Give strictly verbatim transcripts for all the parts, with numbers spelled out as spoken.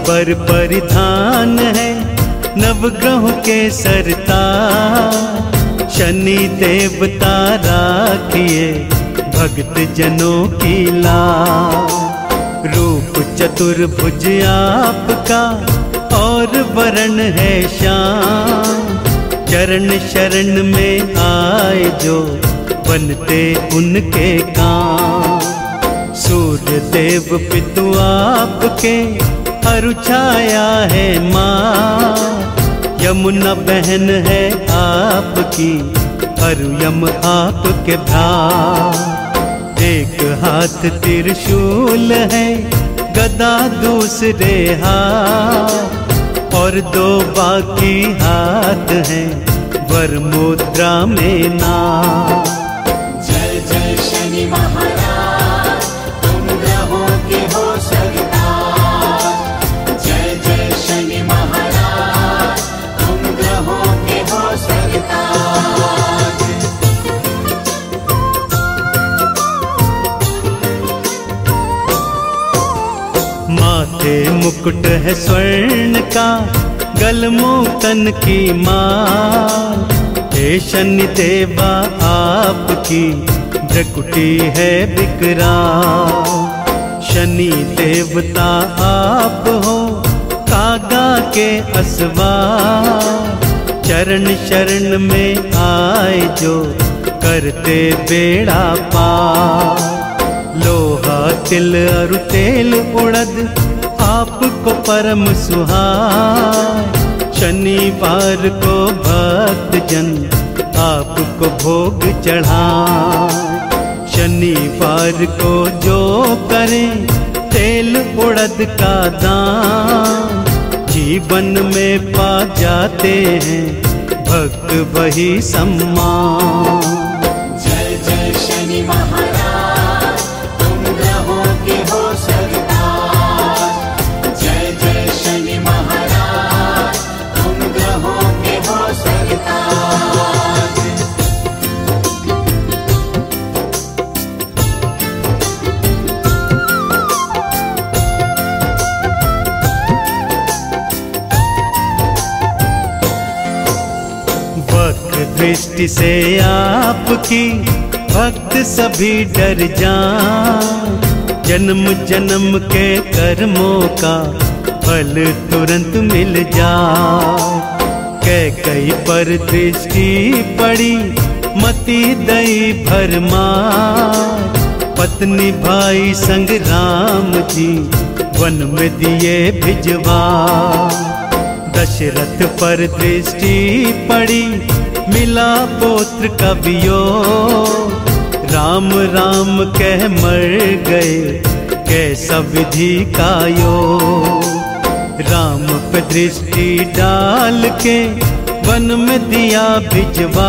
अंबर परिधान है नवग्रहों के सरताज। शनि देवता राखिए भक्त जनों की लाज। रूप चतुर्भुज आपका और वरण है श्याम। चरण शरण में आए जो बनते उनके काम। सूर्य देव पितु आपके अरु छाया है माँ। यमुना बहन है आपकी अरु यम आपके भ्रा। एक हाथ त्रिशूल है गदा दूसरे हाथ। और दो बाकी हाथ हैं वर मुद्रा में ना। जय जय शनि महाराज तुम ग्रहों के हो सरदार। जय जय शनि महाराज तुम ग्रहों के हो सरदार। माथे मुकुट है स्वर्ण का गल मोतन की माल। हे शनि देवा आपकी भ्रकुटी है विकराल। शनि देवता आप हो कागा के असवार। चरण शरण में आए जो करते बेड़ा पार। लोहा तिल अरु तेल उड़द आपको परम सुहाय। शनिवार को भक्त जन आपको भोग चढ़ाए। शनिवार को जो करे तेल उड़द का दान। जीवन में पा जाते हैं भक्त वही सम्मान। जय जय शनि महाराज तुम ग्रहों के हो सरदार। जय जय शनि महाराज तुम ग्रहों के हो सरदार। वक्र दृष्टि से आपकी भक्त सभी डर जाएं। जन्म जन्म के कर्मों का फल तुरंत मिल जाए। कैकई पर दृष्टि पड़ी मति दई भरमार। पत्नी भाई संग राम जी वन में दिए भिजवा। दशरथ पर दृष्टि पड़ी मिला पुत्र का वियोग। राम राम कह मर गए कैसा विधि का योग। राम पे दृष्टि डाल के वन में दिया भिजवा।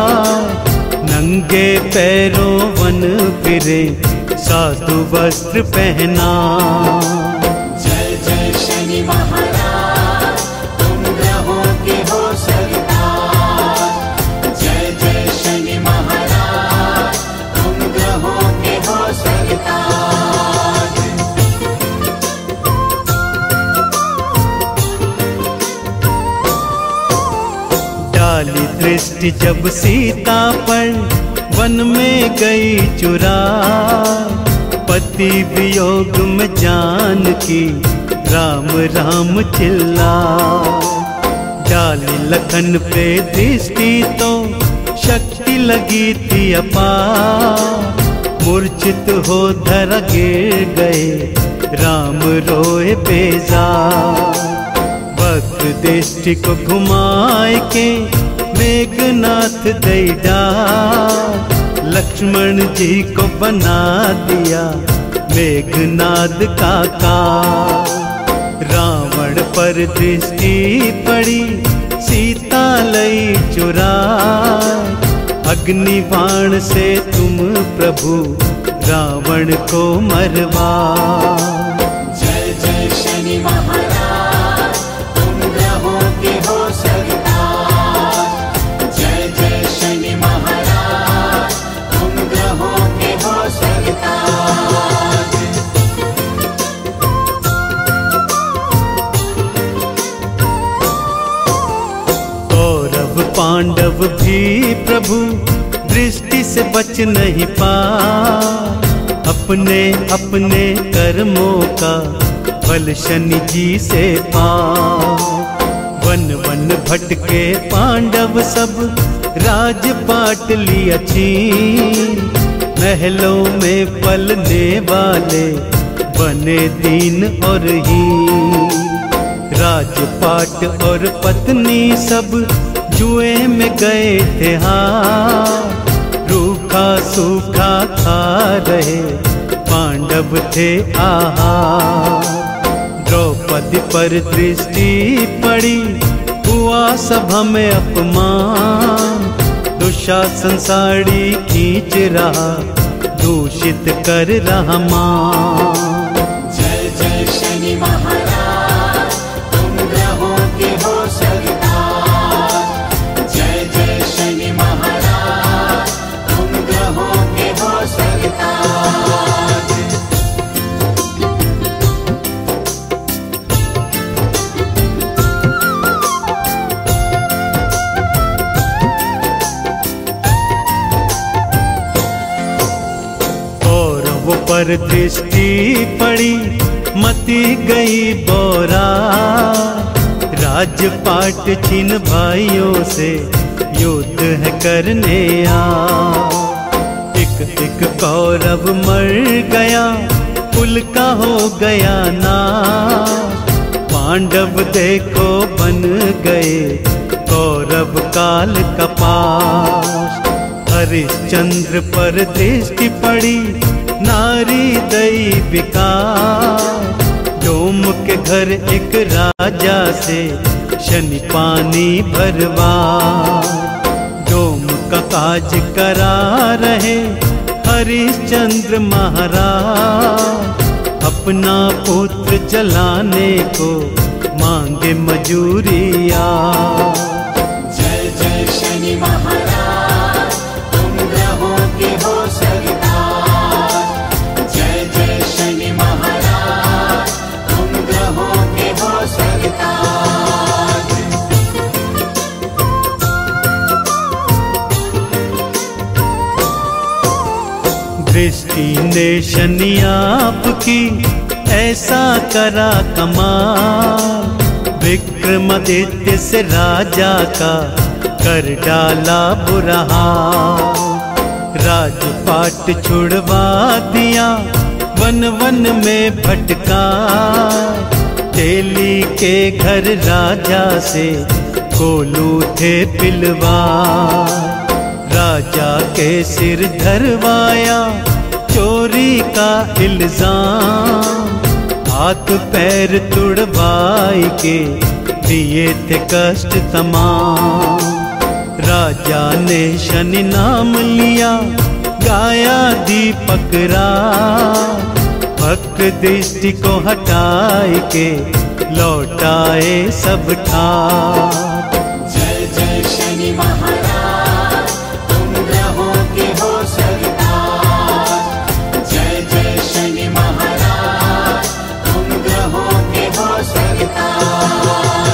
नंगे पैरों वन फिरे साधु वस्त्र पहना। जय जय शनि महाराज तुम ग्रहों के हो सरदार। जय जय शनि महाराज तुम ग्रहों के हो सरदार। डाली दृष्टि जब सीता पर वन में गई चुरा। पति वियोग में जान की राम राम चिल्ला। डाली लखन पे दृष्टि तो शक्ति लगी थी अपार। मूर्छित हो धर गिर गए राम रोए बेजार। भक्त दृष्टि को घुमाए के मेघनाथ दई डार। लक्ष्मण जी को बना दिया मेघनाद का काल। रावण पर दृष्टि पड़ी सीता लई चुरा। अग्निबाण से तुम प्रभु रावण को मरवा। जय जय शनि महाराज तुम ग्रहों के हो सरदार। जय जय शनि महाराज तुम ग्रहों के हो सरदार। दृष्टि से बच नहीं पा, अपने अपने कर्मों का फल शनि जी से पा। वन वन भटके पांडव सब राजपाट लिया छीन, महलों में पलने वाले बने दीन और हीन। राजपाट और पत्नी सब जुए में गए थे हार, रूखा सूखा खा रहे पांडव थे आहार। द्रौपदी पर दृष्टि पड़ी, हुआ सभा में अपमान, दुशासन साड़ी खींच रहा, दूषित कर रहा मान। जय जय शनि महाराज, तुम ग्रहों के हो सरदार। जय जय शनि महाराज, तुम ग्रहों के हो सरदार। पर दृष्टि पड़ी, मती गई बोरा, राजपाट छीन भाइयों से युद्ध है करने आ। एक एक कौरव मर गया, कुल का हो गया नाश, पांडव देखो बन गए कौरव काल कपाश। हरिश्चंद्र पर दृष्टि पड़ी, नारी दैविका, डोम के घर एक राजा से शनि पानी भरवा। डोम का काज करा रहे हरिश्चंद्र महाराज, अपना पुत्र जलाने को मांगे मजूरिया। जय जय शनि महाराज, तुम ग्रहों के हो सरदार। शनि महाराज, तुम ग्रहों के हो सरदार। दृष्टि ने शनि आपकी ऐसा करा कमाल, विक्रमादित्य से राजा का कर डाला बुरा हाल। राजपाट छुड़वा दिया, वन वन में भटका, तेली के घर राजा से कोलू थे पिलवा। राजा के सिर धरवाया, चोरी का इल्जाम, हाथ पैर तुड़वाई के दिए थे कष्ट तमाम। राजा ने शनि नाम लिया, गाया दीपक रात, भक्त दृष्टि को हटाए के लौटाए सब ठाट। जय जय शनि महाराज, तुम ग्रहों के हो सरदार। जय जय शनि महाराज, तुम ग्रहों के हो सरदार।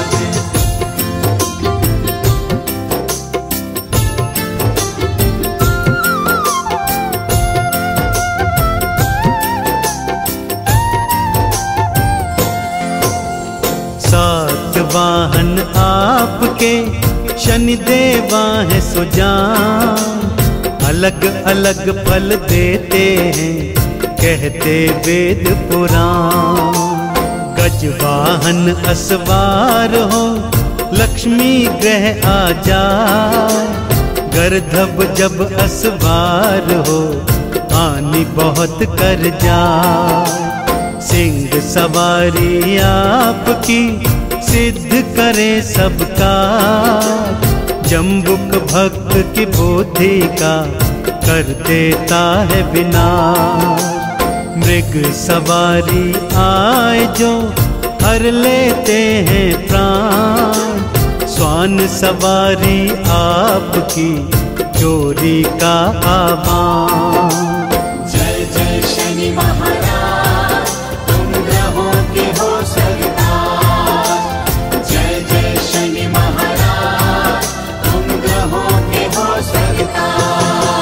वाहन आपके शनि देवा है सुजान, अलग अलग फल देते हैं कहते वेद पुराण। गज वाहन असवार हो, लक्ष्मी ग्रह आ जाए, गर्दभ जब असवार हो, हानि बहुत कर जाए। सिंह सवारी आपकी सिद्ध करे सबका, जम्बुक भक्त की बुद्धि का कर देता है विनाश। मृग सवारी आए जो हर लेते हैं प्राण, स्वान सवारी आपकी चोरी का आह्वान। जय जय शनि महाराज, तुम ग्रहों के हो सरदार। जय जय शनि महाराज, तुम ग्रहों के हो सरदार।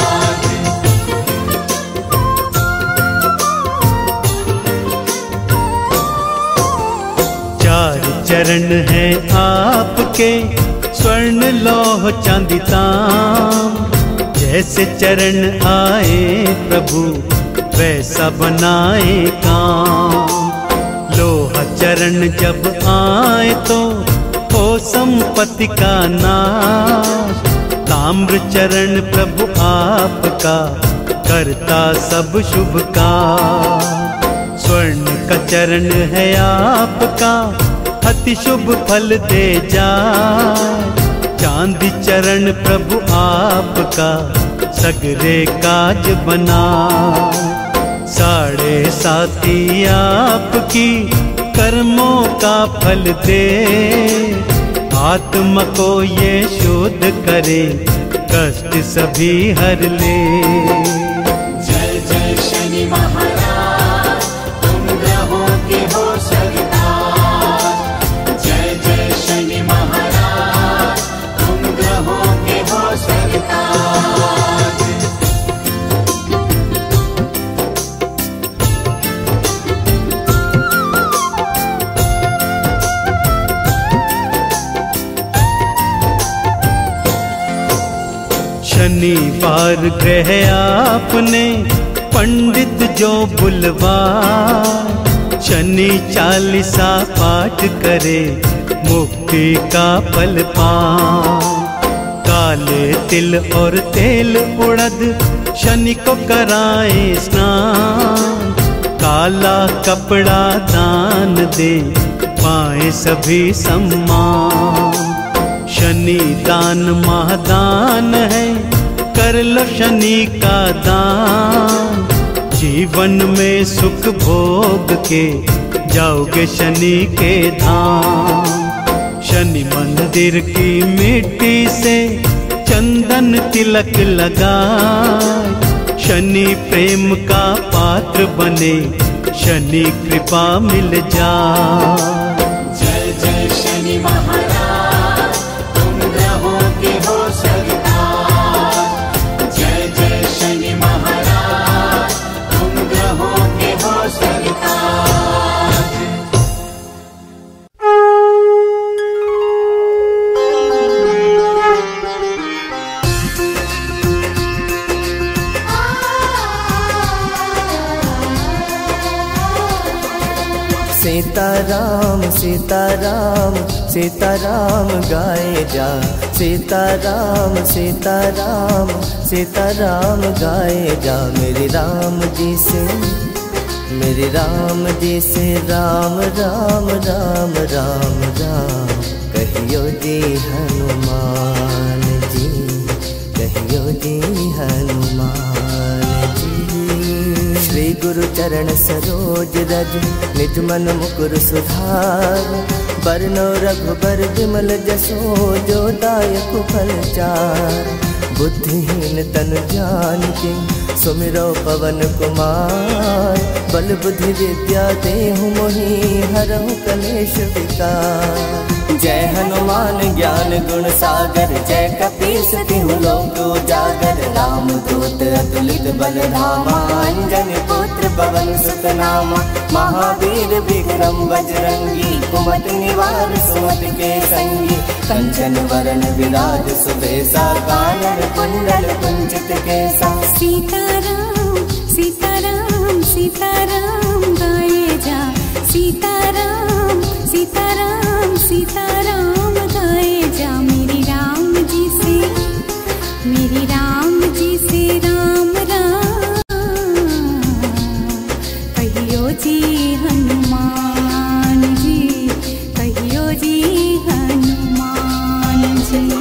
चरण है आपके स्वर्ण लौह चांदी ताम। जैसे चरण आए प्रभु वैसा बनाए काम। लोहा चरण जब आए तो हो संपत्ति का नाश। ताम्र चरण प्रभु आपका करता सब शुभ का। स्वर्ण का चरण है आपका अति शुभ फल दे जाए। चांदी चरण प्रभु आपका सगरे काज बना। साढ़े साथी आपकी कर्मों का फल दे। आत्मा को ये शुद्ध करे कष्ट सभी हर ले। जय जय शनि महाराज तुम ग्रहों के हो सरदार। जय जय शनि महाराज तुम ग्रहों के हो सरदार। शनिवार ग्रह आपने पंडित जो बुलवा। शनि चालीसा पाठ करे मुक्ति का फल पाए। काले तिल और तेल उड़द शनि को कराए स्नान। काला कपड़ा दान दे पाए सभी सम्मान। शनि दान महादान है कर लो शनि का दान। जीवन में सुख भोग के जाओगे शनि के धाम। शनि मंदिर की मिट्टी से चंदन तिलक लगाए। शनि प्रेम का पात्र बने शनि कृपा मिल जाए। जय जय शनि महाराज तुम ग्रहों के हो सरदार। जय जय शनि महाराज तुम ग्रहों के हो सरदार। सीताराम सीताराम सीताराम गाए जा। सीताराम सीताराम सीताराम गाए जा। मेरे राम जी से मेरे राम जी से राम राम राम राम राम कहियो जी हनुमान जी। कहियो जी हनुमान जी। श्री गुरु चरण सरोज रज निज मन मुकुर सुधार। बरनो रघुबर विमल जसो जो दायक फल चार। बुद्धिहीन तन जानिके सुमिरो पवन कुमार। बल बुद्धि विद्या देहु मोहि हरहु कलेश विकार। जय हनुमान ज्ञान गुण सागर। जय कपीस तिहु लोक उजागर। राम दूत अतुलित बल धामा। अंजनी पुत्र पवन सुत नामा। महावीर विक्रम बजरंगी कुमति निवार सुमति के संगी। कंचन वरन विराज सुबेसा कानन कुंडल कुंचित केसा। सीताराम सीताराम सीताराम गाए जा। सीताराम सीताराम सीताराम गाए जा। मेरे राम जी से मेरे राम जी से राम राम कहियो जी हनुमान जी। कहियो जी हनुमान जी।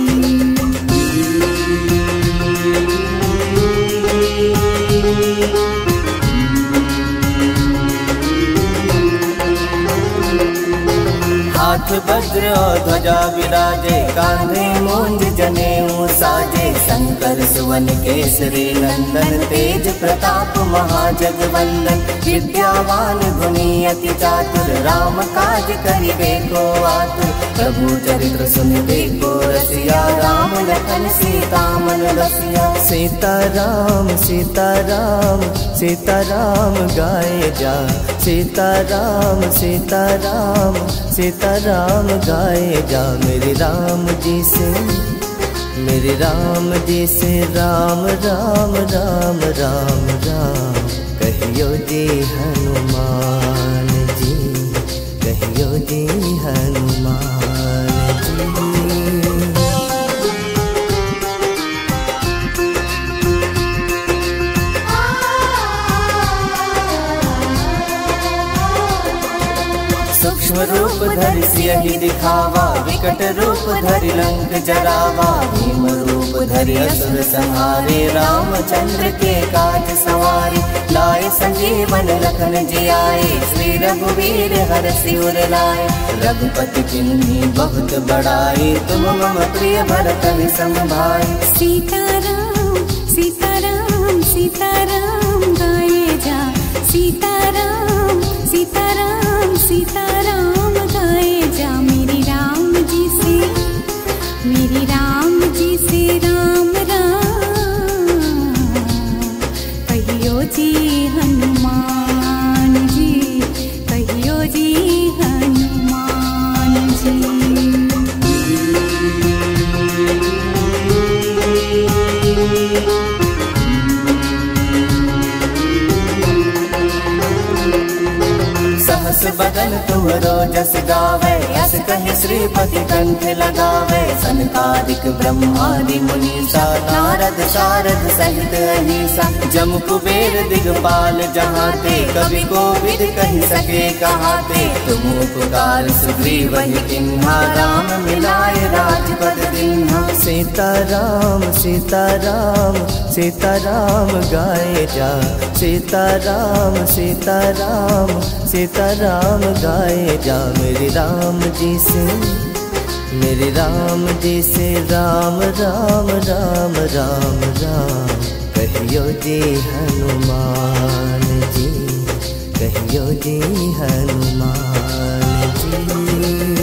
हाथ वज्र और ध्वजा विराजे। कांधे मूंज जनेऊ साजे। शंकर सुवन केसरी नंदन, तेज प्रताप महाजगवंदन, विद्यावान गुणी अति चातुर, राम काज करिबे को आतुर। प्रभु चरित्र सुनिबे को रसिया, राम लखन सीता मन बसिया। सीताराम सीताराम सीताराम गाए जा, सीताराम सीताराम सीताराम गाए जा। मेरे राम जी से मेरे राम जी से राम राम राम राम राम कहियो जी हनुमान जी, कहियो जी हनुमान जी। सूक्ष्म रूप धरि सियहि दिखावा, विकट रूप धरि लंक जरावा। भीम रूप धरि असुर संहारे, रामचंद्र के काज सवारे। लाए संजीवन लखन जियाए, श्री रघुवीर हरषि उर लाए। रघुपति किन्हीं बहुत बड़ाई, तुम मम प्रिय भरत सम भाई। सीताराम सीताराम सीताराम गाए जा, सीताराम सीताराम सीताराम गाए जा। मेरी राम जी से मेरी राम जी से राम राम कहियो जी हनुमान जी, कहियो जी हनुमान जी। सहस बदन तुमरो जस गावे, यस कहि श्रीपति कंठ लगावे। सनकादिक ब्रह्मादि मुनीसा, नारद सारद सहित अहिसा। जम कुबेर दिगपाल जहाते, कवि कोविद कहि सके कहाते। तुम उपकार सुग्रीवहि किन्हा, राम मिलाए राजपद दिन्हा। सीताराम सीताराम सीताराम गाए जा, सीताराम सीताराम सीताराम गाए जा। मेरे राम जी से मेरे राम जी से राम राम राम राम राम कहियो जी हनुमान जी, कहियो जी हनुमान जी।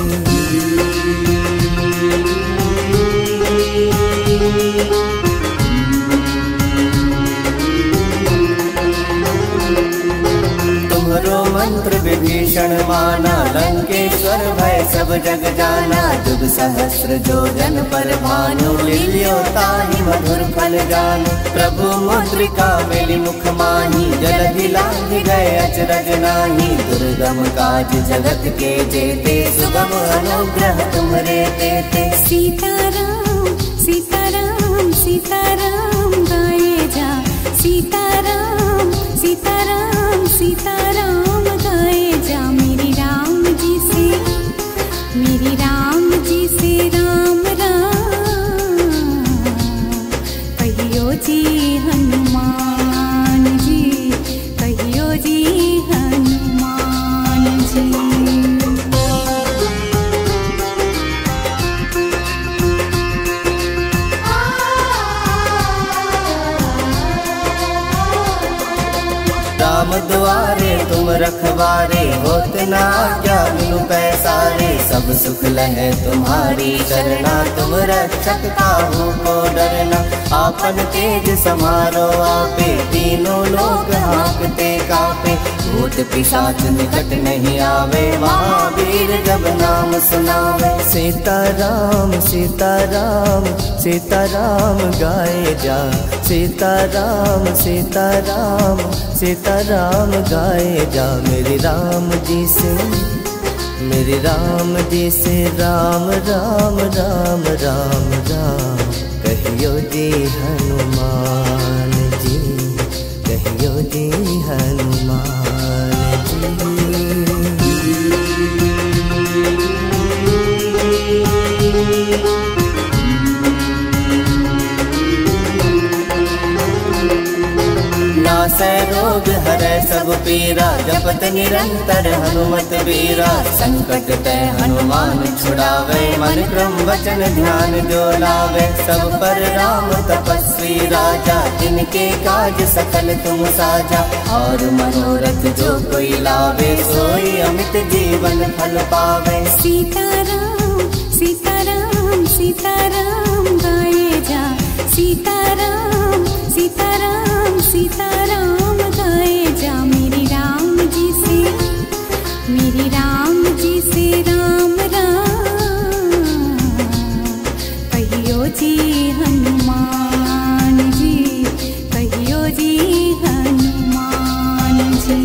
तुम्हरो मंत्र विभीषण माना, लंकेश्वर भय सब जग जाना। जुग सहस्र जो जन पर भानु, लील्यो ताहि मधुर फल जानु। प्रभु मुद्रिका मेलि मुख माही, जलधि लांघि गए अचरज नाही। दुर्गम काज जगत के जेते, सुगम अनुग्रह तुम्हरे तेते। सीताराम सीताराम सीताराम गाए जा, सीताराम सीताराम सीताराम गाए जा। मेरी राम जी से मेरी राम जी से राम राम कहियो जी हनुमान जी, कहियो जी हनुमान जी। राम दुआरे तुम रखवारे, होत न आज्ञा बिनु पैसारे। सब सुख लहे तुम्हारी शरणा, तुम रक्षक काहू को डरना। आपन तेज समारो आपे, तीनों लोग हाँकते कापे। भूत पिशाच निकट नहीं आवे, महावीर जब नाम सुनावे। सीताराम सीताराम सीताराम गाए जा, सीताराम सीताराम सीताराम गाए जा। मेरे राम जी से मेरे राम जी से राम राम राम राम राम कहियो जी हनुमान जी, कहियो जी हनुमान जी। नासै रोग हरै सब पीरा, जपत निरंतर हनुमत बीरा। संकट ते हनुमान छुड़ावे, मन क्रम वचन ध्यान जो लावे। सब पर राम तपस्वी राजा, जिनके काज सकल तुम साजा। और मनोरथ जो कोई लावे, सोई अमित जीवन फल पावे। सीताराम सीताराम सीताराम गाए जा, सीताराम सीताराम सीताराम गाए जा। मेरी राम जी से मेरी राम जी से राम राम कहियो जी हनुमान जी, कहियो जी हनुमान जी।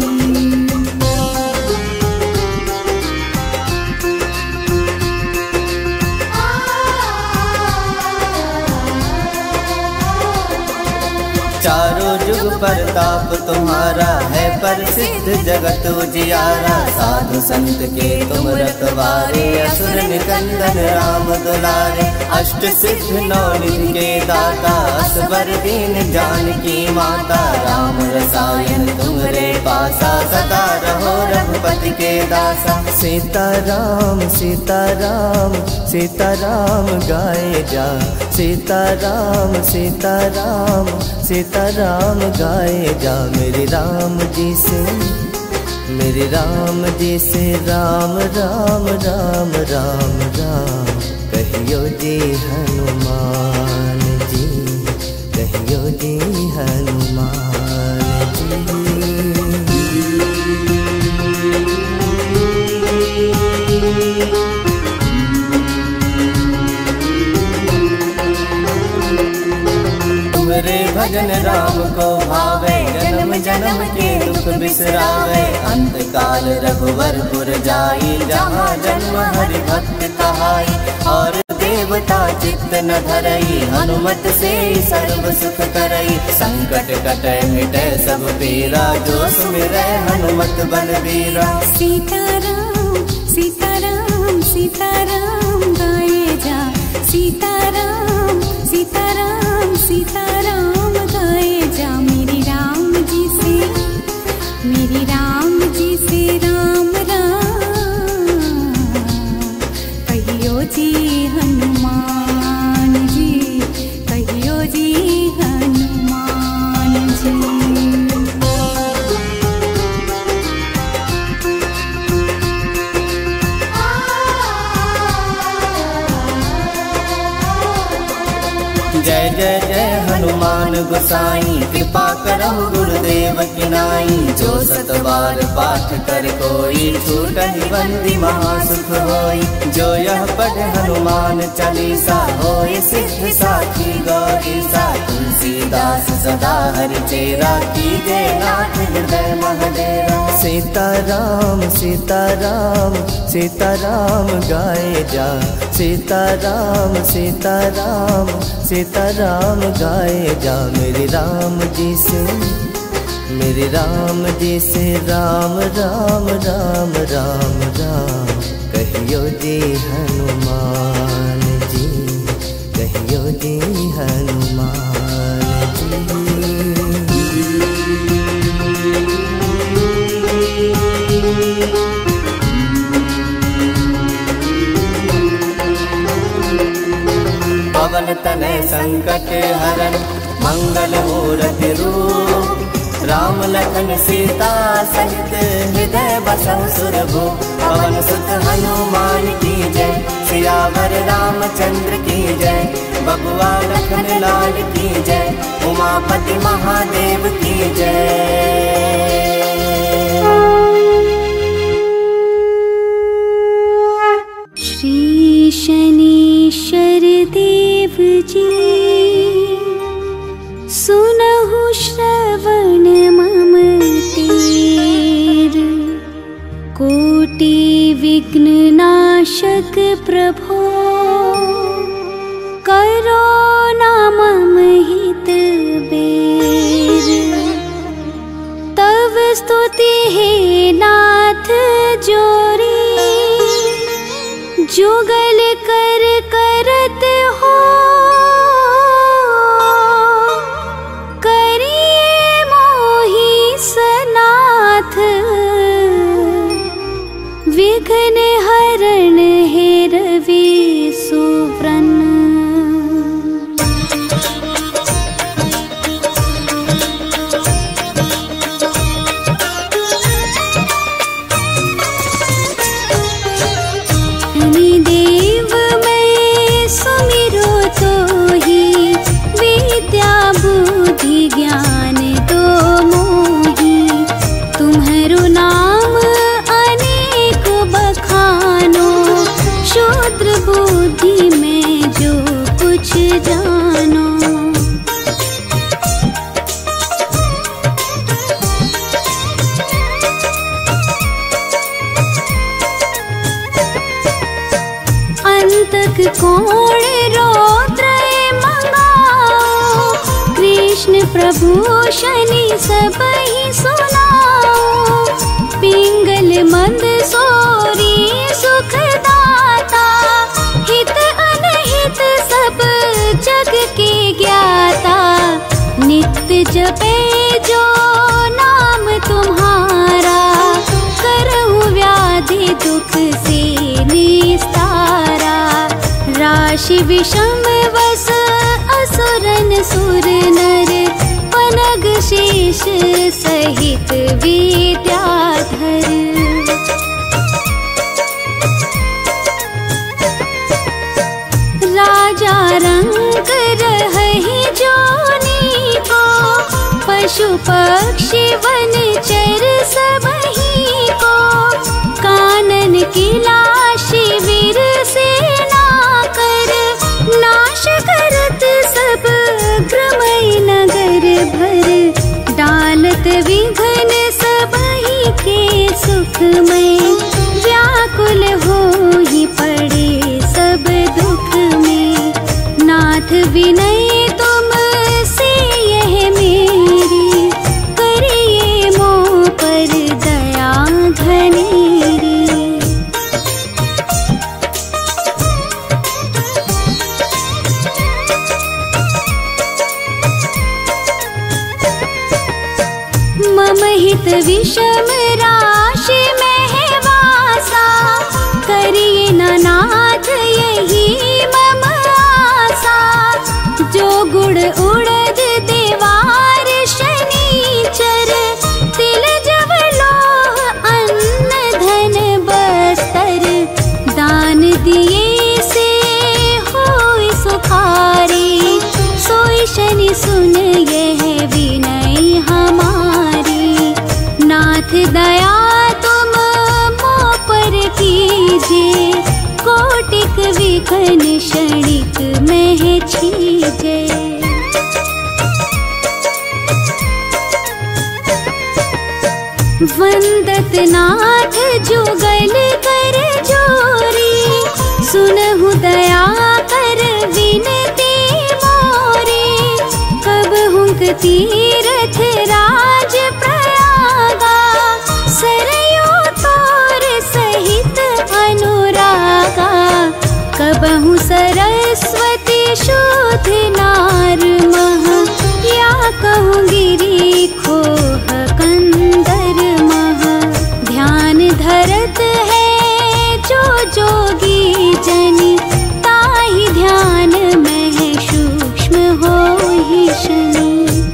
चारों जुग प्रताप तुम्हारा, है प्रसिद्ध जगत उजियारा। साधु संत के तुम रखवारे, असुर निकंदन राम दुलारे। अष्ट सिद्ध नौ निधि के दाता, असबर दीन जानकी माता। राम रसायन तुम्हारे पासा, सदा रहो रघुपति के दासा। सीताराम सीताराम सीताराम गाए जा, सीताराम सीताराम सीताराम गाए जा। मेरे राम जी से मेरे राम जी से राम राम राम राम राम कहियो जी हनुमान जी, कहियो जी हनुमान जी। तुम्हारे भजन राम को भावे, जन्म जन्म के दुख बिसरावे। अंत काल रघुवरपुर जाई, जहाँ जन्म हरि भक्त कहाई। और देवता चित्त न धरई, हनुमत से सर्व सुख करई। संकट कटै मिटै सब पीरा, जो सुमिरै हनुमत बलबीरा। सीताराम सीताराम सीताराम गाए जा, सीताराम सीताराम सीताराम गाए जा। मेरी राम जी से मेरी राम जी से राम राम कहियो जी हनुमान जी, कहियो जी हनुमान जी। जय जय जय हनुमान गोसाई, कृपा करहु गुरुदेव की नाई। जो सत बार पाठ कर कोई, छूटहि बंदी महासुख होई। जो यह पढ़ हनुमान चालीसा, होय सिद्ध साखी गौरीसा। तुलसीदास सदा हरि चेरा, कीजे नाथ हृदय महडेरा। सीताराम सीताराम सीताराम गाए जा, सीताराम सीताराम सीताराम गाए जा। मेरे राम जी से मेरे राम जी से राम राम राम राम राम कहियो जी हनुमान जी, कहियो जी हनुमान जी। पवन तनय संकट हरन, मंगल मूर्ति रूप। राम लखन सीता सहित, हृदय बसहु सुरभूप। पवन सुत हनुमान की जय, सियावर रामचंद्र की जय। बबुआ लखन लाल की जय, उमापति महादेव की जय। श्री शनीश्वर देव जी, सुनहु श्रवण मम तेर। कोटि विघ्न नाशक प्रभो, करो ना मम हित बेर। तव स्तुति हे नाथ जोरी, जुगल कर करत हो। करिए मोहि कोण रौद्र मंगाओ, कृष्ण प्रभु शनि सब ही सुनाओ। पिंगल मंदसोरी सुखदाता, हित अनहित सब जग के ज्ञाता। नित्य जपे जो नाम तुम्हारा, करहु व्याधि दुख से निस्तारा। राशि विषम वस असुरन सुर नर, पनग शेष सहित विद्याधर। राजा रंग रहहि जोनी को, पशु पक्षी वन चर सबही को। कानन किला शिविर सेना कर, नाश करत सब ग्रमय नगर भर। डालत विघ्न सबही के सुखमय, व्याकुल होहि पड़े सब दुख में। नाथ विनय तुम से यह मेरी, करिए मोह पर दया घनेरी। मम हित विषम राशि में है वासा, करिए न नाथ यही मम आसा। जो गुण उड़द देवार शनिचर, तिल जव लोह अन्न धन बस्तर। दान दिए से होय सुखारी, सोई शनि सुन यह विनय हमारी। नाथ दया तुम मोह पर कीजिए, कोटिक विघ्न क्षणिक में छीजे। वंदत नाथ जुगल कर जोरी, सुनहु दया कर विनती मोरी। कब हुंक तीरथ राज प्रयागा, सरयू तोर सहित अनुरागा। कबहु सरस्वती शुद्ध नार मह, या कहूँ गिरी खोह कंदर मह। ध्यान धरत है जो जोगी जनि, ताहि ध्यान में सूक्ष्म होहि शनि।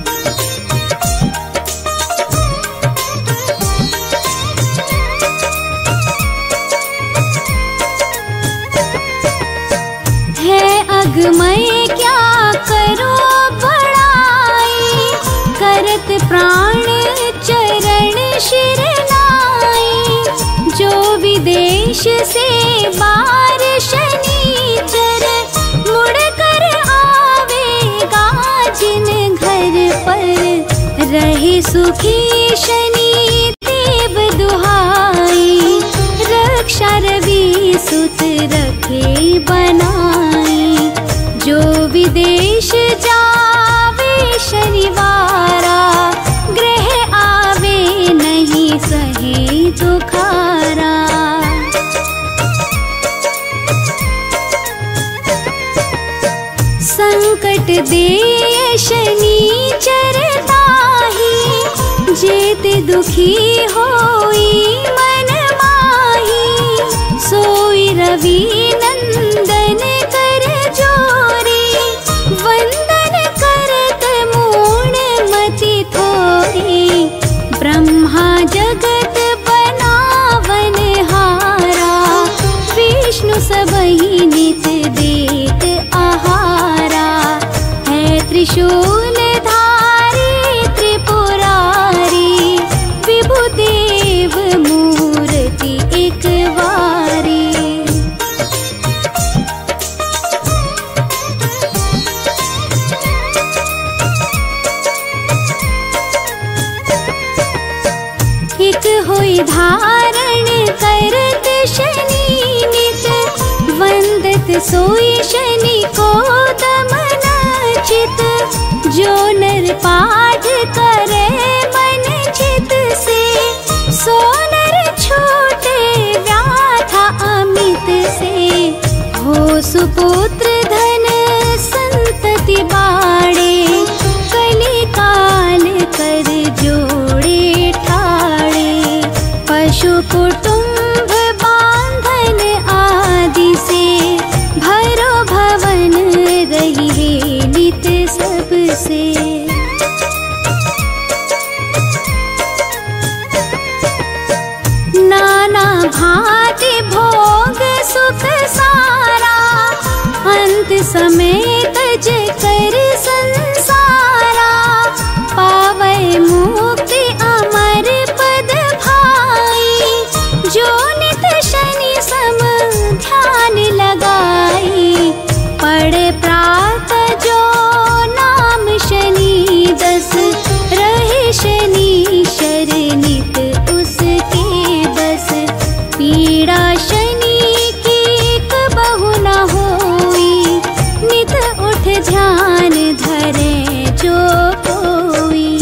अगमय क्या करो बड़ाई, करत प्राण चरण शिर नाई। जो विदेश से बार शनिचर, मुड़ कर आवेगा जिन घर पर। रहे सुखी शनि देव दुहाई, रक्षा रवि सुत रखे बनाई। जो विदेश जावे शनिवारा, ग्रह आवे नहीं सहे दुखारा। संकट दे शनिचर ताहि, जेत दुखी होई मन माही। सोई रवि नंदन कर जोरी, वंदन करत मूण मति थोरी। ब्रह्मा जगत बनावन हारा, विष्णु सबहि नित देत आहारा। है त्रिशूल धारी त्रिपुरारी, विभुदेव मूर्ति एक वारी। एक होई धारण करत शनि नित, वंदत सोई शनि को दमन चित, जो नर पाठ करे मन चित से, सो नर छूटे व्याथा अमित से। हो सुपुत्र धन संतति बाड़े, कली काल कर जोड़े ठाड़े। पशु कुटुंब बांधन आदि से, भरो भवन रही है नित सबसे। नाना भांति भोग सुख सारा, अंत समय तज कर संसारा। पावै मुक्ति अमर पद भाई, जो नित शनि सम ध्यान लगाई। पढ़े प्रातः जो नाम शनि दस, रहे शनि शरणित उसके बस। पीड़ा शनि की कबहु न होई, नित उठ ध्यान धरे जो कोई।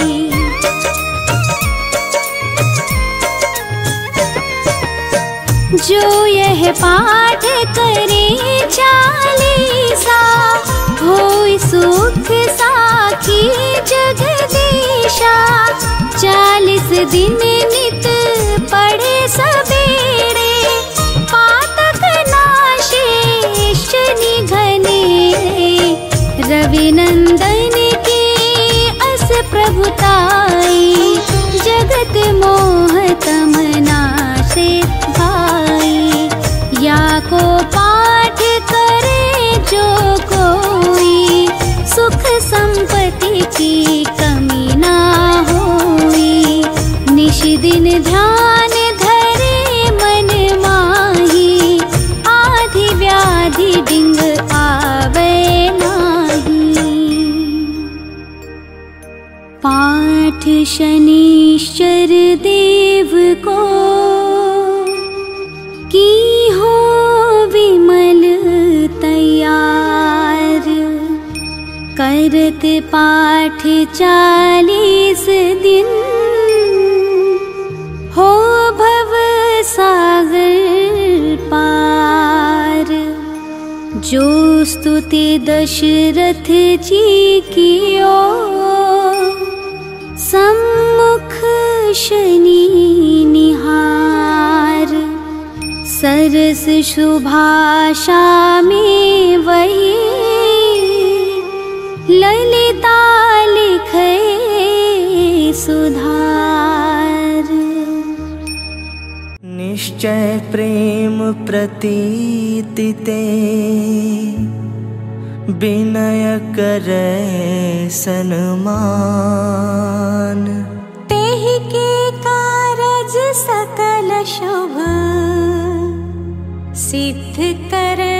जो यह पाठ करे चालीसा, होई सुख साखी जगदीशा। चालीस दिन नित पढ़े सबेरे, पातक नाशे शनि घनेरे। रवि नंदन के अस प्रभुताई, जगत मोह तमना से भाई। या को पाठ करे जो कोई, सुख संपत्ति की कमी ना होई। निश दिन ध्यान धरे मन माही, आधि व्याधि डिंग आवे नाही। पाठ शनीश्वर देव को, की हो विमल तैयार। करत पाठ चालीस दिन, हो भव सागर पार। जो स्तुति दशरथ जी कियो, सम्मुख शनि निहार। सरस शुभाषा में वही, ललिता लिखे सुधार। निश्चय प्रेम प्रतीति ते, विनय करे सन्मान। तेहि के कारज सकल शुभ, सिद्ध करे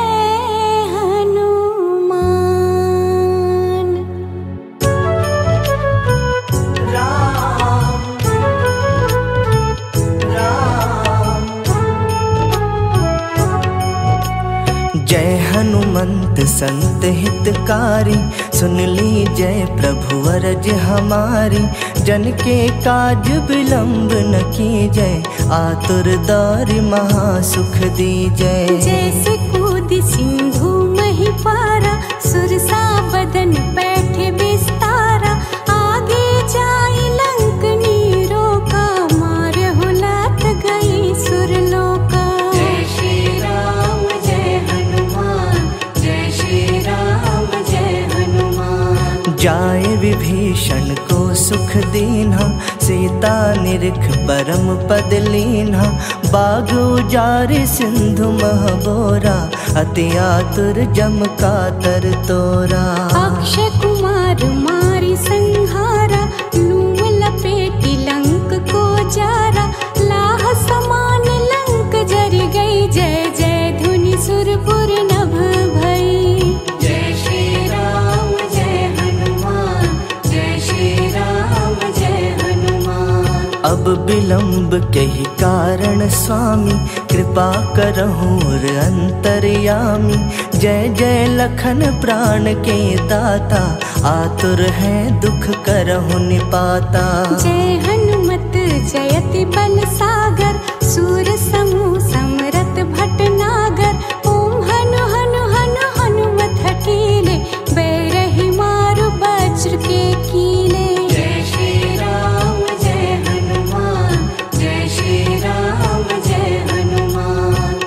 जय हनुमंत संत हितकारी, सुन ली जय प्रभु अरज हमारी। जन के काज विलंब न कीजय, आतुर दारि महासुख दीजय। जैसे कूद सिंधु मही पारा, सुरसा बदन बैठे बिस्तारा। आगे जाई लंक नीरो का, मारे हुलात गई सुरलोका। जय श्री राम जय हनुमान, जय श्री राम जय हनुमान। जाए विभीषण को सुख दीन्हा, सीता निरख परम पद लीन्हा। बाग उजारि सिंधु मह बोरा, अति आतुर जम कातर तोरा। अक्षय कुमार मारी संहारा, लूम लपेटी लंक को जारा। लाह समान लंक जर गई, जय जय धुनि सुरपुर नभ भई। जय श्री राम जय हनुमान, जय श्री राम जय हनुमान। अब अब विलंब के ही कारण स्वामी, कृपा करहु अंतर्यामी। जय जय लखन प्राण के दाता, आतुर है दुख करहु निपाता। जय हनुमत जयति बल सागर, सूर समूह समरथ भटनागर। ओम हनु हनु हनु हनुमत हठीले, बैरही मारु वज्र के कीले। जय श्री राम जय हनुमान, जय श्री राम जय हनुमान।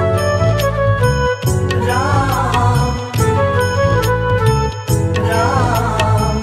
राम राम।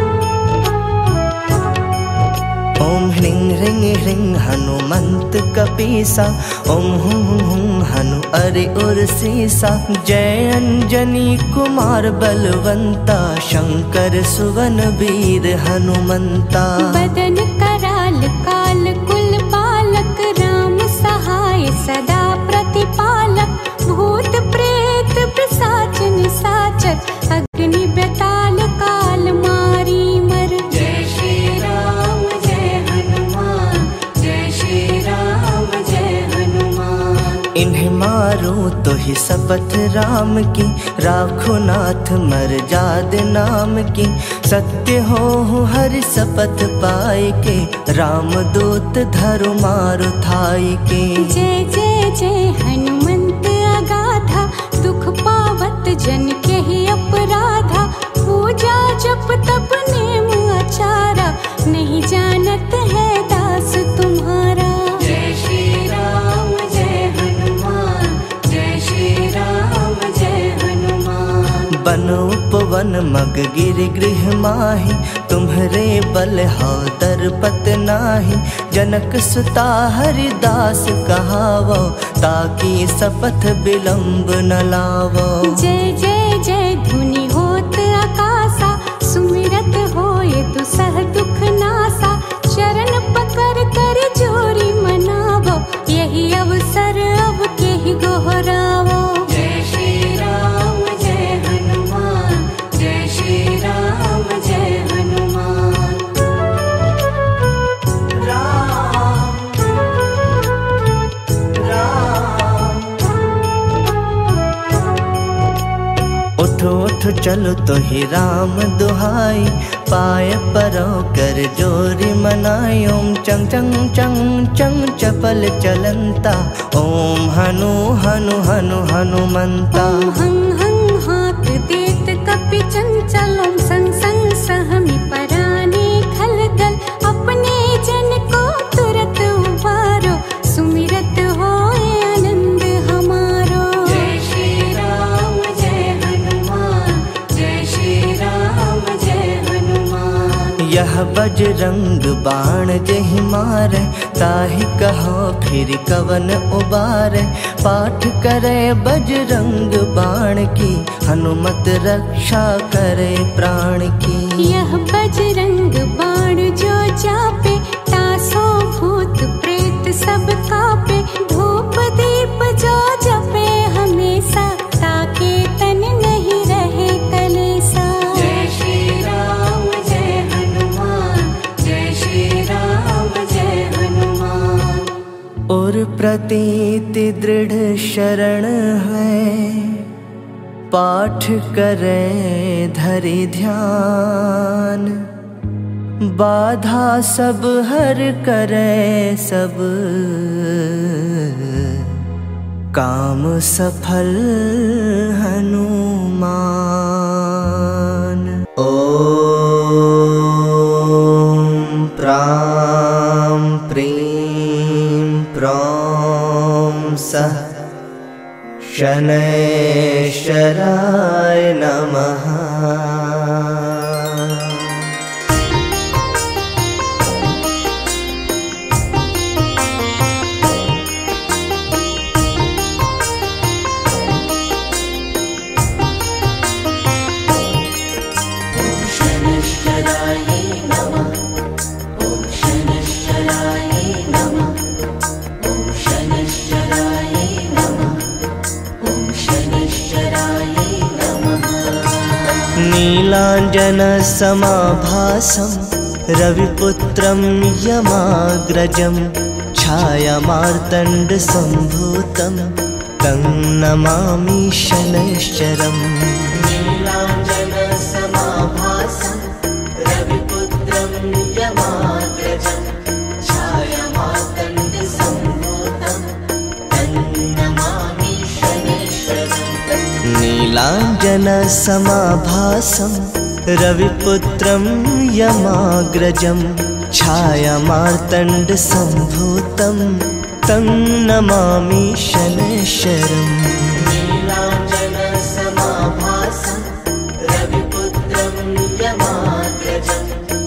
ओम ह्रीं ह्रीं ह्रीं हनुमंत कपीसा, ओम हुं हुं हुं हनु अरि उर सीसा। जय अंजनी कुमार बलवंता, शंकर सुवन वीर हनुमंता। बदन कराल काल कुल बालक, राम सहाय सदा प्रतिपालक। भूत प्रेत पिशाच निशाचर, अग्नि बेताल काल मारी मर। जय श्री राम जय हनुमान, जय श्री राम जय हनुमान। इन्हें मारो तो ही शपथ राम की, राखो नाथ मर जाद नाम की। सत्य हो हरि शपथ पाए के, राम दूत धरु मारु थाई के। जय जय जय हनुमंत अगाधा, दुख पावत जन के ही अपराधा। पूजा जप तप नेम आचारा, नहीं जानत है दास तुम्हारा। जय श्री राम जय हनुमान, जय श्री राम जय हनुमान। बन उपवन मग गिर गृह माहि, तुम्हरे बल हौ दरपत नाही। जनक सुता हरिदास कहावो, ताकि सपथ विलंब न लावो। जय जय जय धुनि होत आकाशा, सुमिरत होए तु सह दुख नासा। चरण पकड़ कर जोरी मनावो, यही अवसर अब के ही गोहरावो। जय श्री राम जय हनुमान, जय श्री राम जय हनुमान। राम राम। उठ उठ चलो तो ही राम दुहाई, पाय परो कर जोरी मनाई। ओम चंग चंग चंग चंग चपल चलंता, ओम हनु हनु हनु हनुमंता। ओम हं हं हाथ देत कपि चंचल, ओम संग संग सहमि पराने खलदल। अपने जन को तुरत उबारो, सुमिरत होए आनंद हमारो। जय श्री राम जय हनुमान, जय श्री राम जय हनुमान। यह बजरंग बाण जहि मारे, ताहि कहो फिर कवन उबारे। पाठ करे बजरंग बाण की, हनुमत रक्षा करे प्राण की। यह बजरंग बाण जो जापे, तासों भूत प्रेत सब कापे। धूप दीप जो जपे हमेशा, ताके तन नहीं रहे कलेसा। जय श्री राम जय हनुमान, जय श्री राम जय हनुमान। और प्रतीति दृढ़ शरण है, पाठ करे धरि ध्यान। बाधा सब हर करे सब, काम सफल हनुमान। ओम प्रां प्रीं प्रौं सः शनैश्चराय नमः। नीलाञ्जन समाभासं रविपुत्रं यमाग्रजं छायामार्तण्डसम्भूतं तं नमामि शनैश्चरम्। नीलाञ्जनसमाभासं रविपुत्रं यमाग्रजं छायामार्तण्डसम्भूतं तं नमामि शनैश्चरम्। नीलाञ्जनसमाभासं रविपुत्रं यमाग्रजं छायामार्तण्डसम्भूतं तं नमामि शनैश्चरम्। नीलाञ्जनसमाभासं रविपुत्रं यमाग्रजं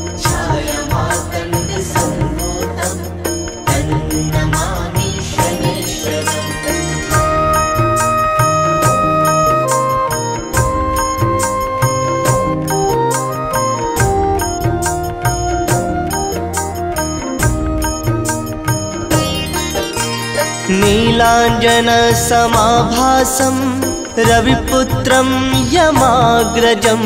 छायामार्तण्डसम्भूतं तं नमामि शनैश्चरम्। नीलाञ्जनसमाभासं रविपुत्रं यमाग्रजं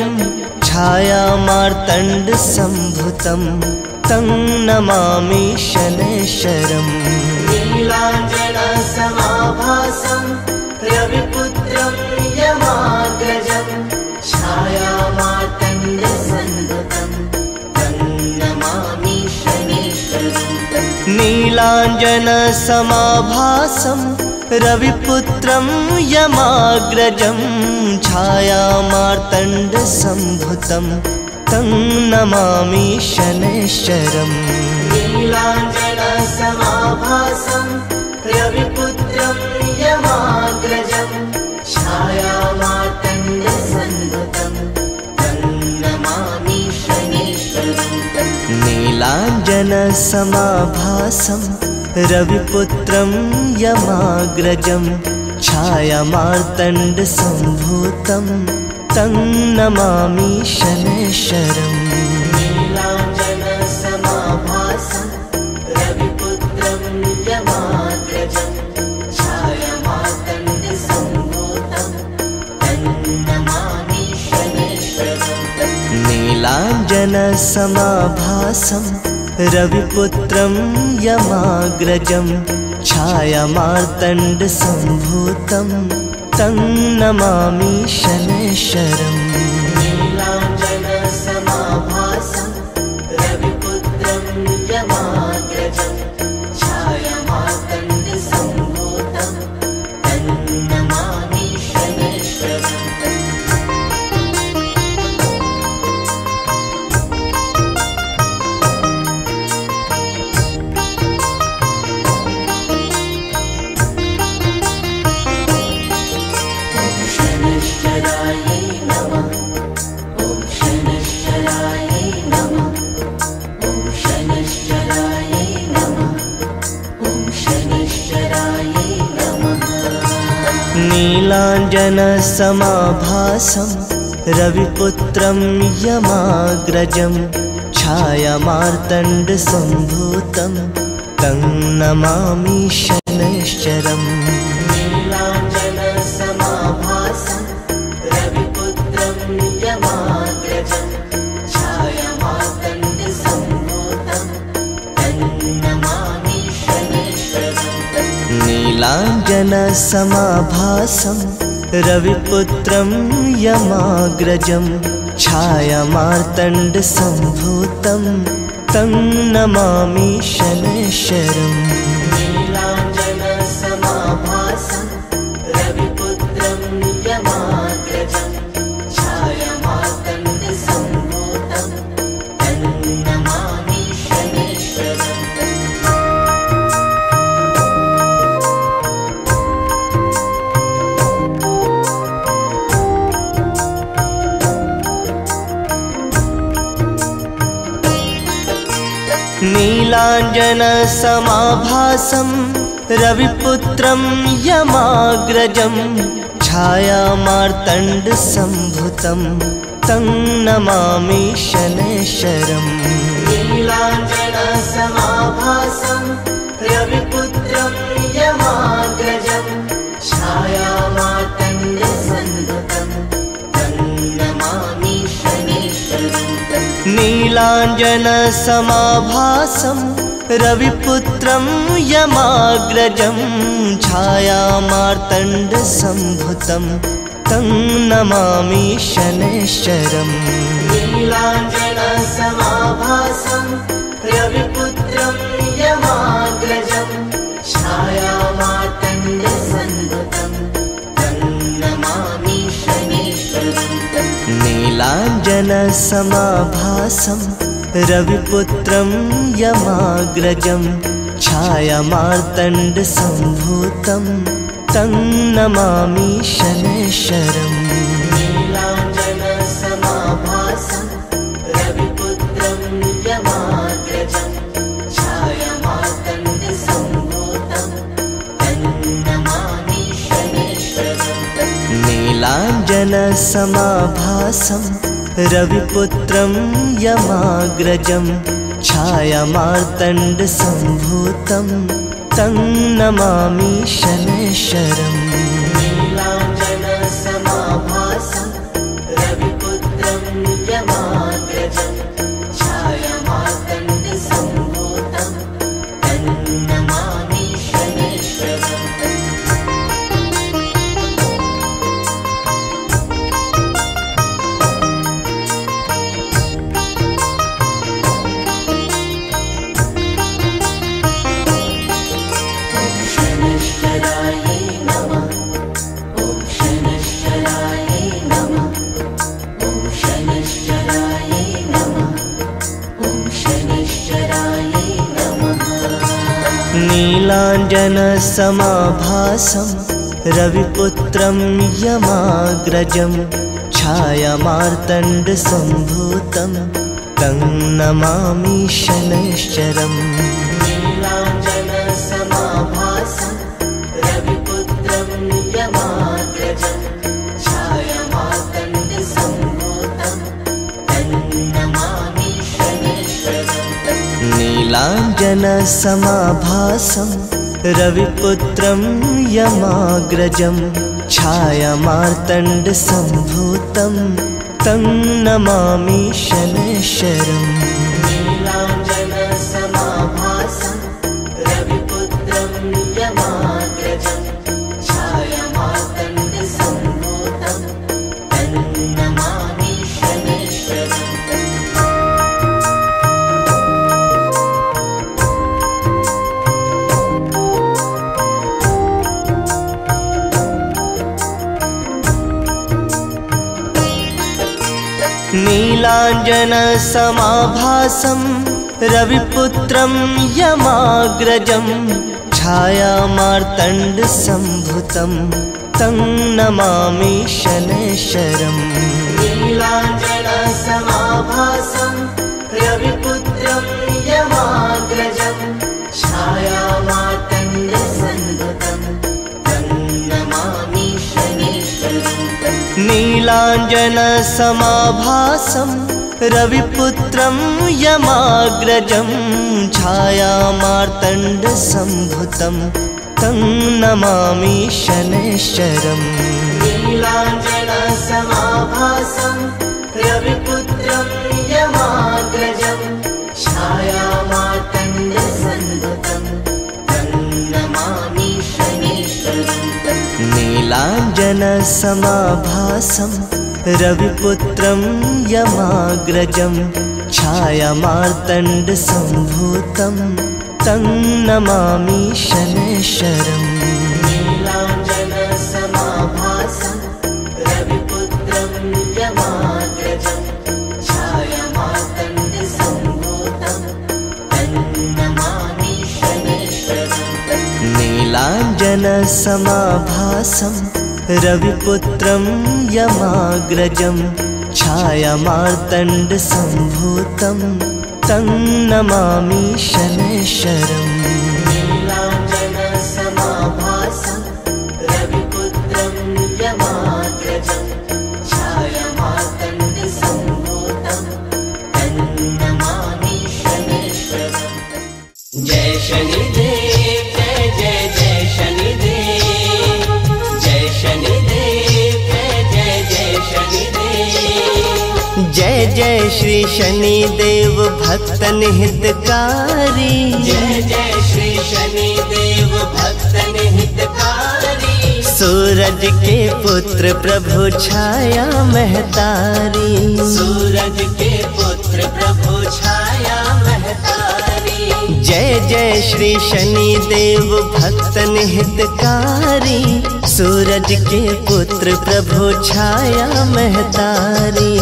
छायामार्तण्डसम्भूतं तं नमामि शनैश्चरम्। नीलाञ्जनसमाभासं रविपुत्रं यमाग्रजं छायामार्तण्डसम्भूतं तं नमामि शनैश्चरम्। नीलाञ्जनसमाभासं रविपुत्रं यमाग्रजं छायामार्तण्डसम्भूतं तं नमामि शनैश्चरम्। नीलाञ्जनसमाभासं रविपुत्रं यमाग्रजं छायामार्तण्डसम्भूतं तं नमामि शनैश्चरम्। नीलाञ्जनसमाभासं रविपुत्रं यमाग्रजं छायामार्तण्डसम्भूतं तं नमामि शनैश्चरम्। नीलाञ्जनसमाभासं रविपुत्रं यमाग्रजं छायामार्तण्डसम्भूतं तं नमामि शनैश्चरम्। नीलाञ्जनसमाभासं रविपुत्रं यमाग्रजं छायामार्तण्डसम्भूतं तं नमामि शनैश्चरम्। नीलाञ्जनसमाभासं रविपुत्रं यमाग्रजं छायामार्तण्डसम्भूतं तं नमामि शनैश्चरम्। नीलाञ्जनसमाभासं रविपुत्रं यमाग्रजं छायामार्तण्डसम्भूतं तं नमामि शनैश्चरम्। नीलाञ्जनसमाभासं रविपुत्रं यमाग्रजं छायामार्तण्डसम्भूतं तं नमामि शनैश्चरम्। नीलाञ्जनसमाभासं रविपुत्रं यमाग्रजं छायामार्तण्डसम्भूतं तं नमामि शनैश्चरम्। नीलाञ्जनसमाभासं रविपुत्रं यमाग्रजं छायामार्तण्डसम्भूतं तं नमामि शनैश्चरम्। नीलाञ्जनसमाभासं रविपुत्रं यमाग्रजं छायामार्तण्डसम्भूतं तं नमामि शनैश्चरम्। नीलाञ्जनसमाभासं रविपुत्रं यमाग्रजं छायामार्तण्डसम्भूतं तं नमामि शनैश्चरम्। नीलाञ्जनसमाभासं रविपुत्रं यमाग्रजं छायामार्तण्डसम्भुतं तं नमामि शनैश्चरम्। नीलाञ्जनसमाभासं रविपुत्रं यमाग्रजं छायामार्तण्डसम्भुतं तं नमामि शनैश्चरम्। नीलाञ्जनसमाभासं रविपुत्रं यमाग्रजं छायामार्तण्डसम्भूतं तं नमामि शनैश्चरम्। नीलाञ्जनसमाभासं रविपुत्रं यमाग्रजं छायामार्तण्डसम्भूतं तं नमामि शनैश्चरम्। नीलाञ्जनसमाभासं रविपुत्रं यमाग्रजं छायामार्तण्डसम्भूतं तं नमामि शनैश्चरम्। नीलाञ्जनसमाभासं रविपुत्रं यमाग्रजं छायामार्तण्डसम्भूतं तं नमामि शनैश्चरम्। नीलाञ्जनसमाभासं रविपुत्रं यमाग्रजं छायामार्तण्डसम्भूतं तं नमामि शनैश्चरम्। नीलाञ्जनसमाभासं रविपुत्रं यमाग्रजं छायामार्तण्डसम्भूतं तं नमामि शनैश्चरम्। नीलाञ्जनसमाभासं रविपुत्रं यमाग्रजं छायामार्तण्डसम्भूतं तं नमामि शनैश्चरम्। नीलाञ्जनसमाभासं रविपुत्रं यमाग्रजं छायामार्तण्डसम्भूतं तं नमामि शनैश्चरम्। नीलाञ्जनसमाभासं रविपुत्रं यमाग्रजं छायामार्तण्डसम्भूतं तं नमामि शनैश्चरम्। नीलाञ्जनसमाभासं रविपुत्रं यमाग्रजं छायामार्तण्डसम्भूतं तं नमामि शनैश्चरम्। नीलाञ्जनसमाभासं रविपुत्रं यमाग्रजं छायामार्तण्डसम्भूतं तं नमामि शनैश्चरम्। नीलाञ्जनसमाभासं रविपुत्रं यमाग्रजं छायामार्तण्डसम्भूतं तं नमामि शनैश्चरम्। नीलाञ्जनसमाभासं रविपुत्रं यमाग्रजं छायामार्तण्डसम्भूतं तं नमामि शनैश्चरम्। नीलाञ्जनसमाभासं रविपुत्रं यमाग्रजं छायामार्तण्डसम्भूतं तं नमामि शनैश्चरम्। नीलाञ्जनसमाभासं रविपुत्रं यमाग्रजं छायामार्तण्डसम्भूतं तं नमामि शनैश्चरम्। नीलाञ्जनसमाभासं रविपुत्रं यमाग्रजं छायामार्तण्डसम्भूतं तं नमामि शनैश्चरम्। जय शनिदेव जय जय जय शनिदेव, जय शनिदेव जय जय जय शनिदेव, जय जय श्री शनि देव भक्तन हितकारी। जय जय श्री शनि देव भक्तन हितकारी। सूरज के पुत्र प्रभु छाया महतारी। सूरज के पुत्र प्रभु छाया महतारी। जय जय श्री शनि देव भक्तन हितकारी। सूरज के पुत्र प्रभु छाया महतारी।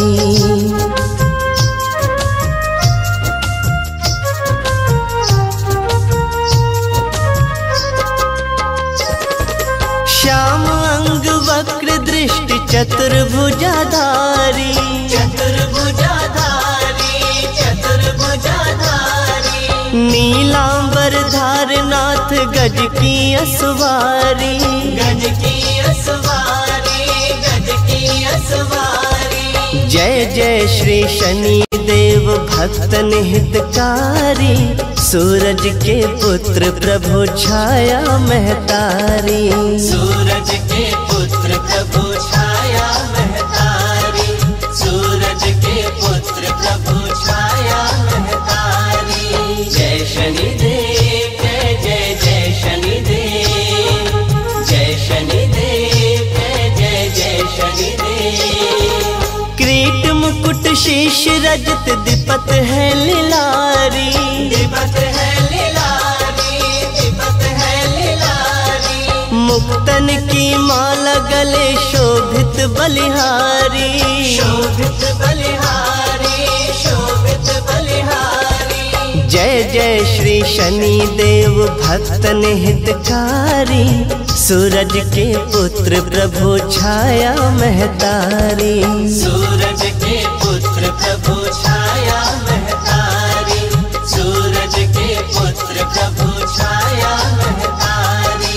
श्याम अंग वक्र दृष्टि चतुर्भुजाधारी। चतुर्भुजाधारी चतुर्भुजाधारी। नीलांबर धारनाथ गज की असवारी। गज की असवारी गज की असवारी। जय जय श्री शनि देव भक्तन हितकारी। सूरज के पुत्र प्रभु छाया महतारी। सूरज के पुत्र प्रभु छाया महतारी। सूरज के पुत्र प्रभु छाया महतारी। जय शनि देव जय जय जय शनि देव। जय शनि देव जय जय जय शनि देव। किरीट मुकुट शीश रजत दिपत है लिलारी। दिपत है लिलारी दिपत है लिलारी। मुक्तन की माला गले शोभित बलिहारी। शोभित बलिहारी शोभित बलिहारी। जय जय श्री शनि देव भक्तन हितकारी। सूरज के पुत्र प्रभु छाया महतारी। सूरज के पुत्र प्रभु छाया महतारी। सूरज के पुत्र प्रभु छाया महतारी।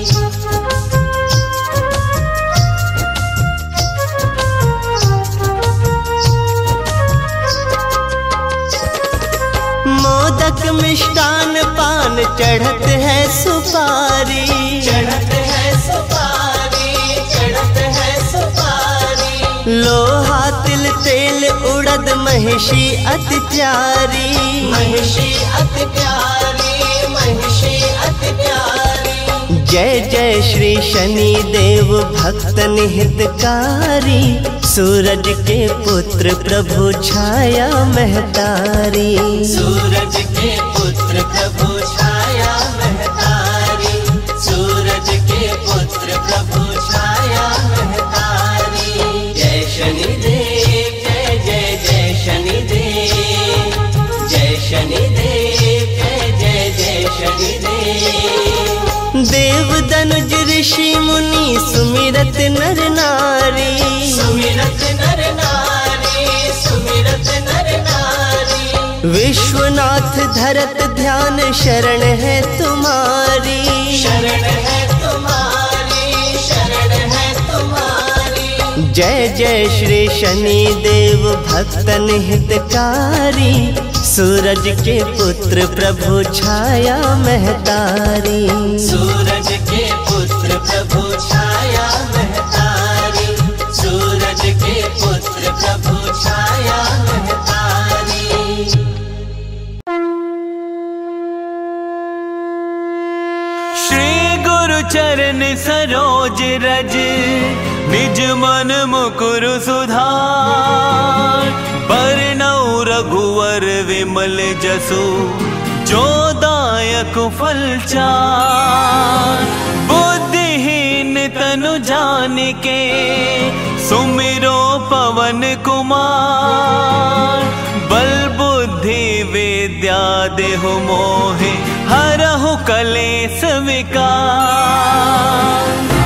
मोदक मिष्टान पान चढ़त है सुपारी। चढ़त है सुपारी चढ़त है सुपारी। लोहा तिल तेल उड़द महिषी अति प्यारी। महिषी अति प्यारी महिषी अति प्यारी। जय जय श्री शनि देव भक्तन हितकारी। सूरज के पुत्र प्रभु छाया महतारी। सूरज के पुत्र प्रभु छाया महतारी। सूरज के पुत्र प्रभु छाया महतारी। जय शनि देव जय जय जय शनि देव। जय शनि देव जय जय जय शनि देव। देव दनुज ऋषि मुनि सुमिरत नर नारी। सुमिरत नर नारी सुमिरत नर नारी। विश्वनाथ धरत ध्यान शरण है तुम्हारी। शरण है तुम्हारी शरण है तुम्हारी। जय जय श्री शनि देव भक्तन हितकारी। सूरज के पुत्र प्रभु छाया महतारी। सूरज के पुत्र प्रभु छाया महतारी। सूरज के पुत्र प्रभु छाया महतारी। श्री गुरु चरण सरोज रज निज मन मुकुर सुधार। बरनउँ रघुवर विमल जसु जो दायक फल चार। बुद्धिहीन तनु जानिके सुमिरो पवन कुमार। बल बुद्धि विद्या देहु मोहे हरहु कलेस विकार।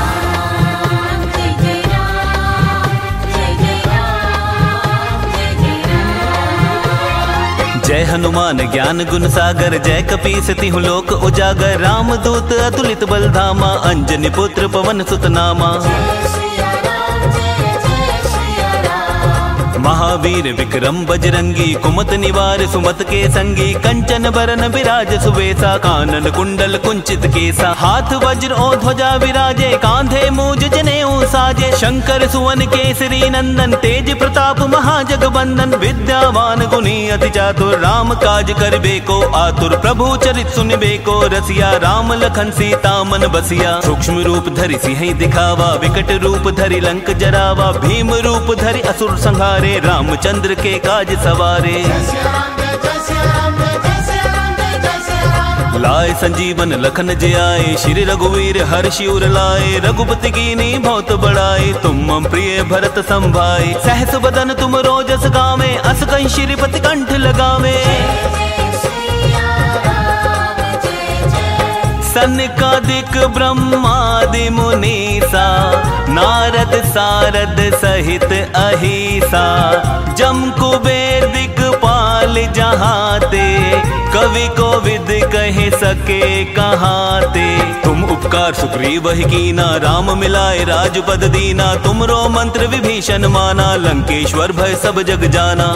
जय हनुमान ज्ञान गुण सागर जय कपीस तिहु लोक उजागर। राम दूत अतुलित बल धामा अंजनी पुत्र पवन सुत नामा। महावीर विक्रम बजरंगी कुमत निवार सुमत के संगी कंचन बरन विराज सुवेसा कानन कुंडल कुंचित केसा हाथ वज्र ओ ध्वजा विराजे कांधे मूज जनेऊ साजे शंकर सुवन केसरी नंदन तेज प्रताप महाजगबंदन विद्यावान गुणी अति चातुर राम काज करबे को आतुर प्रभु चरित सुनबे को रसिया राम लखन सीता मन बसिया सूक्ष्म रूप धरि सिंह दिखावा विकट रूप धरि लंक जरावा भीम रूप धरि असुर संहारे रामचंद्र के काज सवारे लाए संजीवन लखन जयाए श्री रघुवीर हर्षि उर लाए रघुपति कीनी बहुत बड़ाई तुम मम प्रिय भरत संभाए सहस बदन तुम रोजस गावे अस कहीं श्रीपति कंठ लगावे सनकादिक ब्रह्मादि मुनीसा नारद सारद सहित अहिसा जम कुबेर दिक्पाल जहाते कवि को विद कह सके कहाते तुम उपकार सुग्रीव ही कीना राम मिलाए राजपद दीना तुमरो मंत्र विभीषण माना लंकेश्वर भय सब जग जाना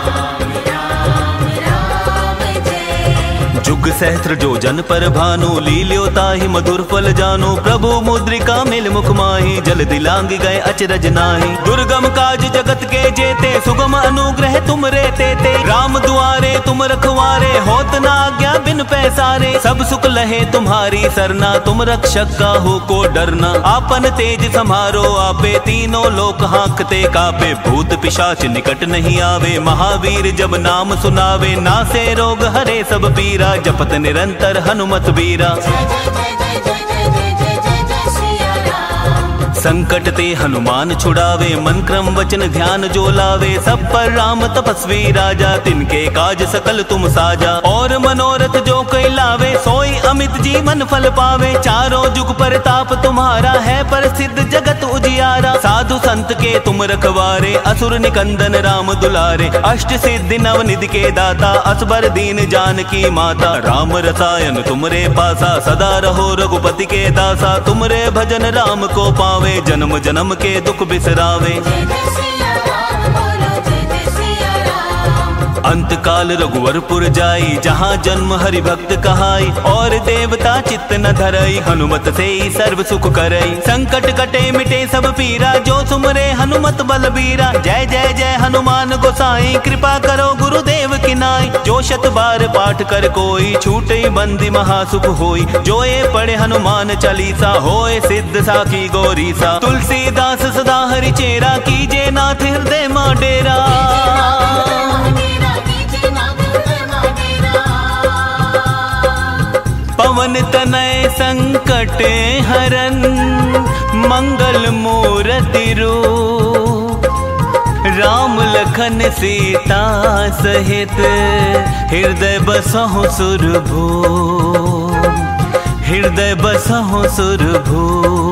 जुग सहस्त्र जो जन पर भानु लील्योता ही मधुर फल जानो प्रभु मुद्रिका मिल मुख माही जल दिलांग गए अचरज नाही दुर्गम काज जगत के जेते सुगम अनुग्रह तुम रे तेते राम दुआरे तुम रखवारे होत न आज्ञा बिन पैसारे सब सुख लहे तुम्हारी सरना तुम रक्षक का हो को डरना आपन तेज समारो आपे तीनों लोक हांकते कापे भूत पिशाच निकट नहीं आवे महावीर जब नाम सुनावे नासे रोग हरे सब पीरा जपत निरंतर हनुमत वीरा संकट ते हनुमान छुड़ावे मन क्रम वचन ध्यान जो लावे सब पर राम तपस्वी राजा तिनके काज सकल तुम साजा और मनोरथ जो कोई लावे सोई अमित जीवन फल पावे चारों जुग परताप तुम्हारा है प्रसिद्ध जगत उजियारा साधु संत के तुम रखवारे असुर निकंदन राम दुलारे अष्ट सिद्धि नव निधि के दाता असबर दीन जानकी माता राम रसायन तुमरे पासा सदा रहो रघुपति के दासा तुमरे भजन राम को पावे जन्म जन्म के दुख बिसरावे अंत काल रघुवरपुर जाई जहाँ जन्म हरि भक्त कहाई और देवता चित्त न धरई हनुमत से ही सर्व सुख करई संकट कटे मिटे सब पीरा जो सुमरे हनुमत बलबीरा जय जय जय हनुमान गोसाई कृपा करो गुरुदेव की नाई जो शत बार पाठ कर कोई छूटे बंदी महासुख होई जो ये पढ़े हनुमान चालीसा होए सिद्ध साखी गौरीसा तुलसीदास सदा हरि चेरा कीजे नाथ हृदय मां डेरा पवन तनय संकट हरन मंगल मूर्ति रूप राम लखन सीता सहित हृदय बसहु सुरभूप हृदय बसहु सुरभूप।